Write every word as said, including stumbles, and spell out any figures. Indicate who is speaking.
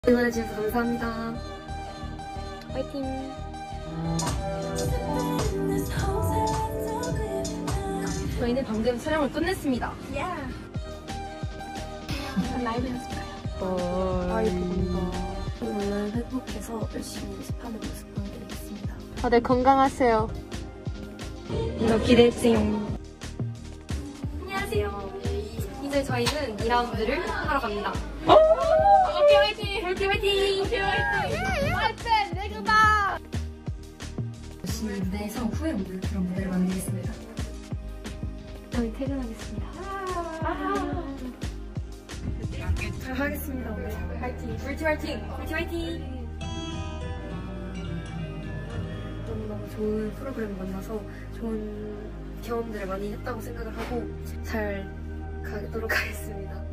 Speaker 1: 응원해주셔서 감사합니다. 화이팅! 저희는 방금 촬영을 끝냈습니다.
Speaker 2: Yeah. 라이브 연습해요.
Speaker 1: 아이고, 오늘 회복해서 열심히 연습하는 모습 보여드리겠습니다.
Speaker 2: 다들 건강하세요.
Speaker 1: 이거 기대해주세요. 안녕하세요. 이제 저희는 이 라운드를 하러 갑니다.
Speaker 2: 오케이 화이팅!
Speaker 1: 화이팅 화이팅!
Speaker 2: 오케이 화이팅! 화이팅! 내그다!
Speaker 1: 열심히 무대에서 후회 없는 그런 무대를 만들겠습니다. 저희 퇴근하겠습니다. 아 잘 하겠습니다. 오늘 화이팅! 불티 화이팅! 불티 화이팅! 너무너무 좋은 프로그램을 만나서 좋은 경험들을 많이 했다고 생각을 하고 잘 가도록 하겠습니다.